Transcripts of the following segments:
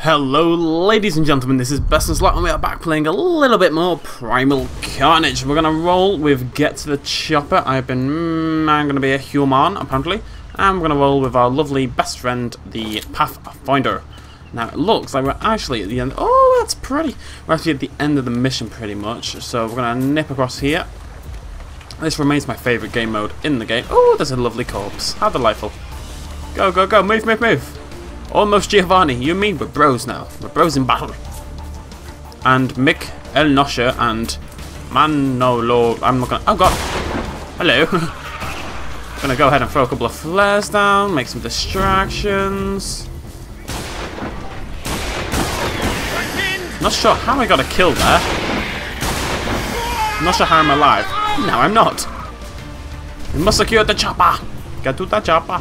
Hello ladies and gentlemen, this is BestInSlot and we are back playing a little bit more Primal Carnage. We're going to roll with Get to the Chopper. I'm going to be a human apparently. And we're going to roll with our lovely best friend, the Pathfinder. Now it looks like we're actually at the end. Oh, that's pretty. We're actually at the end of the mission pretty much. So we're going to nip across here. This remains my favourite game mode in the game. Oh, there's a lovely corpse. How delightful. Go, go, go. Move, move, move. Almost Giovanni, you mean we're bros now. We're bros in battle. And Mick, El Nosher, and Manolo. I'm not gonna. Oh god. Hello. Gonna go ahead and throw a couple of flares down, make some distractions. Not sure how I got a kill there. Not sure how I'm alive. No, I'm not. We must secure the chopper. Get to the chopper.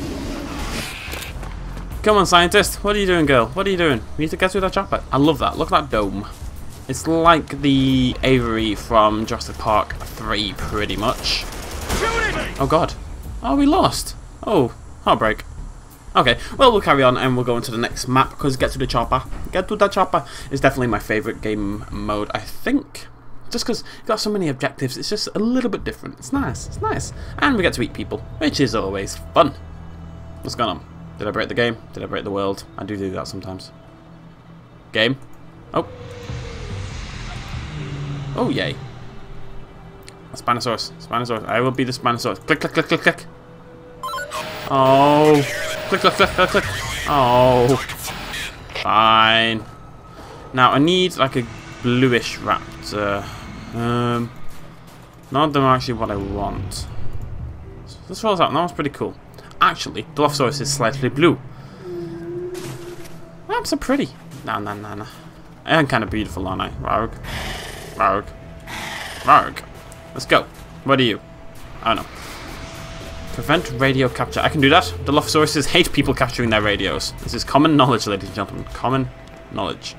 Come on, scientist. What are you doing, girl? What are you doing? We need to get through that chopper. I love that. Look at that dome. It's like the Avery from Jurassic Park 3, pretty much. Oh, God. Oh, we lost. Oh, heartbreak. Okay, well, we'll carry on and we'll go into the next map because Get to the Chopper. Get to the Chopper is definitely my favourite game mode, I think. Just because you've got so many objectives, it's just a little bit different. It's nice. It's nice. And we get to eat people, which is always fun. What's going on? Did I break the game? Did I break the world? I do that sometimes. Game. Oh. Oh, yay. A Spinosaurus. Spinosaurus. I will be the Spinosaurus. Click, click, click, click, click. Oh. Click, click, click, click, click. Oh. Fine. Now, I need like a bluish raptor. None of them are actually what I want. So this rolls out. That was pretty cool. Actually, the Dilophosaurus is slightly blue. Oh, I'm so pretty. Nah. I am kind of beautiful, aren't I? Rarg. Rarg. Rarg. Let's go. What are you? I don't know. Prevent radio capture. I can do that. The Dilophosauruses hate people capturing their radios. This is common knowledge, ladies and gentlemen. Common knowledge.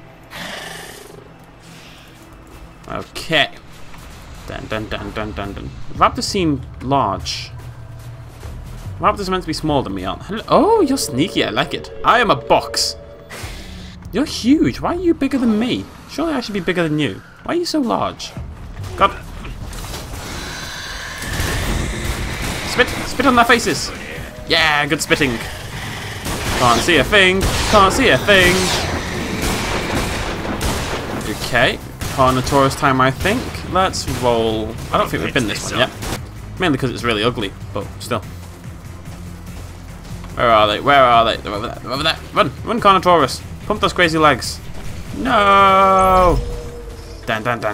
Okay. Dun. Raptors seem large. Raptors are meant to be smaller than me, aren't they? Oh, you're sneaky. I like it. I am a box. You're huge. Why are you bigger than me? Surely I should be bigger than you. Why are you so large? God. Spit on their faces. Yeah, good spitting. Can't see a thing. Can't see a thing. Okay. Carnotaurus time, I think. Let's roll. I don't think we've been this one yet. Mainly because it's really ugly, but still. Where are they? Where are they? They're over there. They're over there. Run! Run, Carnotaurus! Pump those crazy legs. No! Dun. No!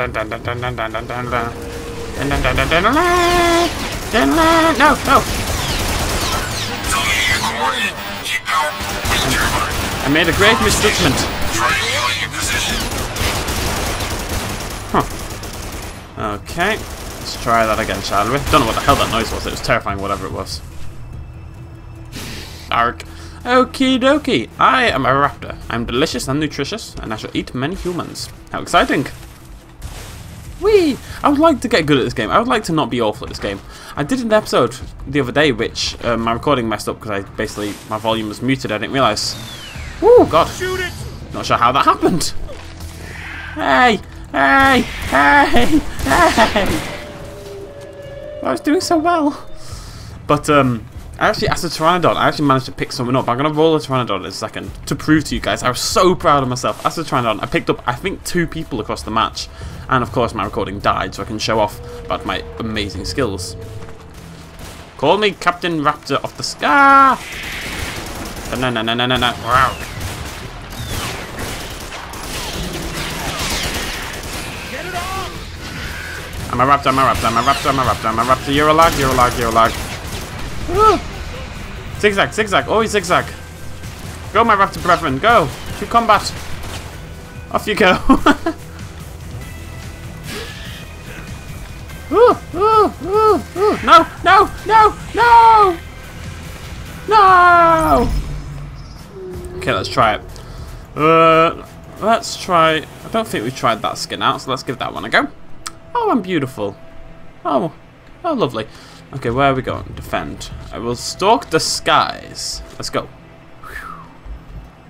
I made a great misjudgment. Huh. Okay. Let's try that again, shall we? Don't know what the hell that noise was. It was terrifying, whatever it was. Ark. Okie dokie. I am a raptor. I'm delicious and nutritious, and I shall eat many humans. How exciting! Whee! I would like to get good at this game. I would like to not be awful at this game. I did an episode the other day, which my recording messed up because my volume was muted. I didn't realise. Woo! God. Shoot it! Not sure how that happened. Hey! Hey! Hey! Hey! I was doing so well. But I actually, as a Pteranodon, I actually managed to pick someone up. I'm going to roll a Pteranodon in a second to prove to you guys. I was so proud of myself. As a Pteranodon, I picked up, I think, 2 people across the match. And, of course, my recording died, so I can show off about my amazing skills. Call me Captain Raptor of the Sky. No. Wow. Get it off. I'm a raptor, I'm a raptor, I'm a raptor, I'm a raptor, I'm a raptor. You're a lag, you're a lag, you're a lag. Woo. Zigzag, zigzag, always zigzag. Go, my raptor brethren, go to combat. Off you go. Ooh. No. Okay, let's try it. Let's try. I don't think we've tried that skin out, so let's give that one a go. Oh, I'm beautiful. Oh, lovely. Okay, where are we going? Defend. I will stalk the skies. Let's go.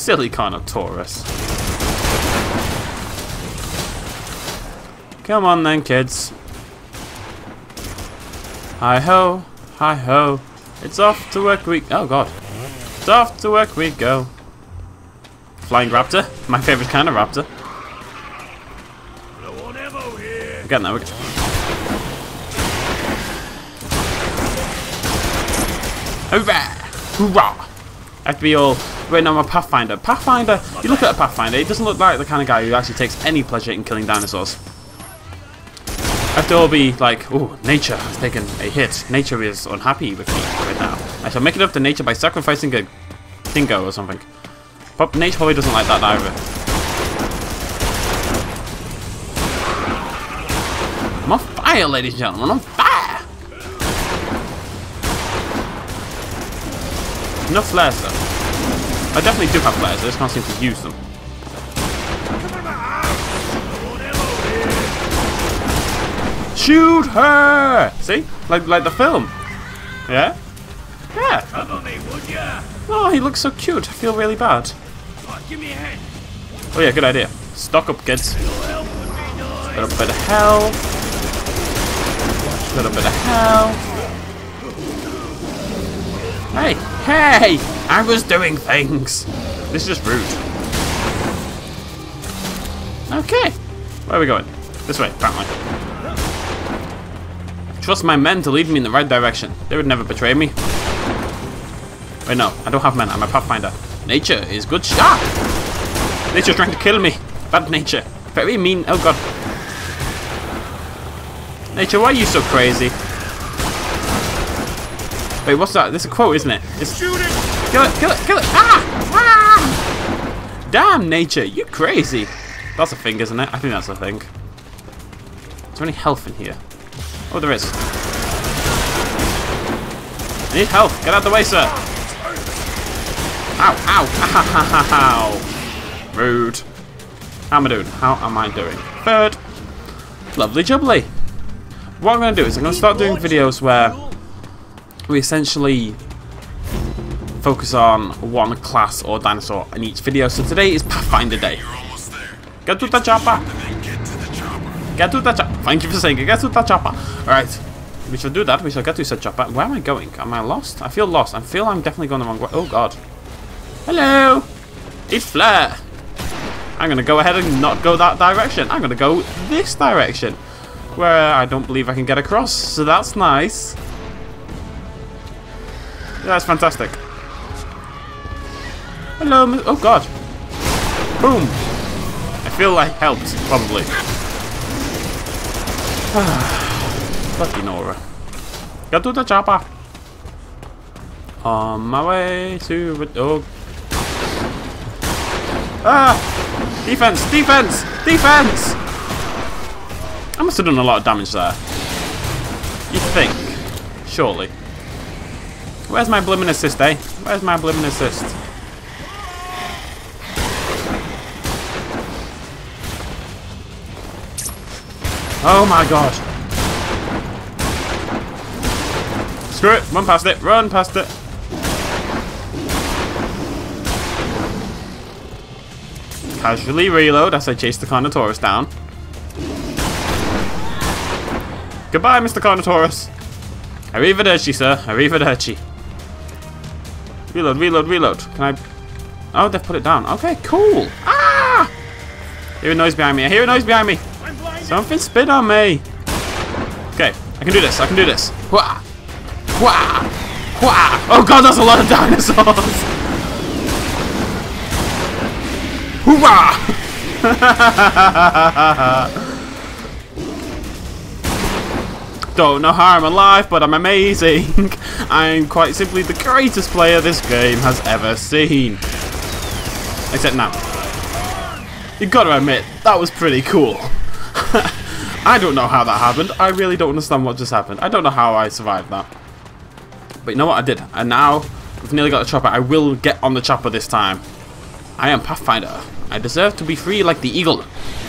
Silly Carnotaurus. Come on then, kids. Hi-ho, hi-ho. It's off to work we... Oh, God. It's off to work we go. Flying raptor. My favourite kind of raptor. We're getting there. Hoorah! Hoorah! I have to be all... Wait, no, I'm a Pathfinder. Pathfinder, you look at a Pathfinder, he doesn't look like the kind of guy who actually takes any pleasure in killing dinosaurs. I have to all be like, oh, nature has taken a hit. Nature is unhappy with me right now. I shall make it up to nature by sacrificing a dingo or something. But nature probably doesn't like that either. I'm on fire, ladies and gentlemen, I'm on fire! Enough flares though. I definitely do have flares, I just can't seem to use them. Shoot her! See? Like the film. Yeah? Yeah. Oh, he looks so cute. I feel really bad. Oh yeah, good idea. Stock up, kids. A little bit of health. A little bit of health. Hey! Hey! I was doing things! This is just rude. Okay. Where are we going? This way, apparently. Trust my men to lead me in the right direction. They would never betray me. Wait, no. I don't have men. I'm a Pathfinder. Nature is good Nature's trying to kill me. Bad nature. Very mean. Oh, God. Nature, why are you so crazy? Wait, what's that? This is a quote, isn't it? It's... Shoot it! Kill it! Kill it! Kill it! Ah! Ah! Damn, nature, you crazy! That's a thing, isn't it? I think that's a thing. Is there any health in here? Oh, there is. I need health. Get out of the way, sir. Ow! Ow! Ow! Rude. How am I doing? How am I doing? Third. Lovely jubbly. What I'm going to do is I'm going to start doing videos where we essentially focus on one class or dinosaur in each video. So today is Pathfinder Day. Get to the chopper. Get to the chopper. Thank you for saying it. Get to the chopper. Alright. We shall do that. We shall get to said chopper. Where am I going? Am I lost? I feel lost. I feel I'm definitely going the wrong way. Oh, God. Hello. It's Flare. I'm going to go ahead and not go that direction. I'm going to go this direction, where I don't believe I can get across. So that's nice. Yeah, that's fantastic. Hello, oh God. Boom. I feel like helped, probably. Lucky Nora. Get to the chopper. On my way to... Oh. Ah! Defense! Defense! Defense! I must have done a lot of damage there. You'd think. Surely. Where's my blimmin' assist, eh? Where's my blimmin' assist? Oh my God. Screw it. Run past it. Run past it. Casually reload as I chase the Carnotaurus down. Goodbye, Mr. Carnotaurus. Arrivederci, sir. Arrivederci. Reload, reload, reload. Can I... Oh, they've put it down. Okay, cool. Ah! I hear a noise behind me. I hear a noise behind me. Something spit on me. Okay, I can do this. I can do this. Wah! Wah! Wah! Oh God, that's a lot of dinosaurs. Hoorah! Don't know how I'm alive, but I'm amazing. I'm quite simply the greatest player this game has ever seen. Except now. You gotta admit, that was pretty cool. I don't know how that happened. I really don't understand what just happened. I don't know how I survived that. But you know what? I did. And now, we've nearly got the chopper. I will get on the chopper this time. I am Pathfinder. I deserve to be free like the eagle.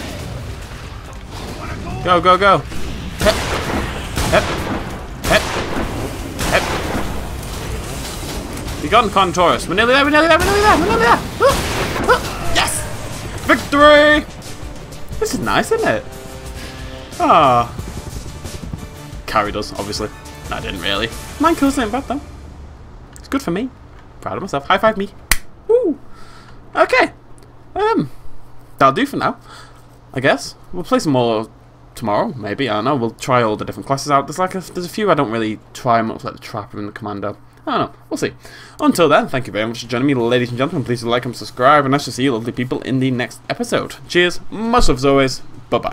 Go, go, go. Hep. Hep. Hep. Hep. gun contours. We're nearly there, we're nearly there, we're nearly there, we're nearly there. Yes! Victory! This is nice, isn't it? Ah. Carried us, obviously. No, I didn't really. 9 kills ain't bad though. It's good for me. Proud of myself. High five me. Woo! Okay. That'll do for now. I guess. We'll play some more tomorrow, maybe. I don't know. We'll try all the different classes out. There's a few I don't really try much, like the Trapper and the Commando. I don't know. We'll see. Until then, thank you very much for joining me, ladies and gentlemen. Please do like and subscribe, and I shall see you lovely people in the next episode. Cheers. Much love as always. Bye-bye.